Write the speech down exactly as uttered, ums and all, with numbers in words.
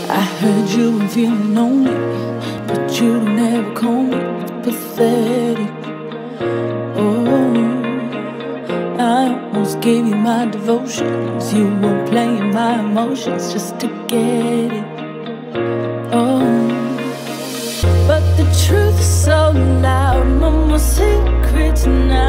I heard you were feeling lonely, but you don't ever call me. It's pathetic. Oh, I almost gave you my devotions. You were playing my emotions just to get it. Oh, but the truth is so loud. No more secrets now.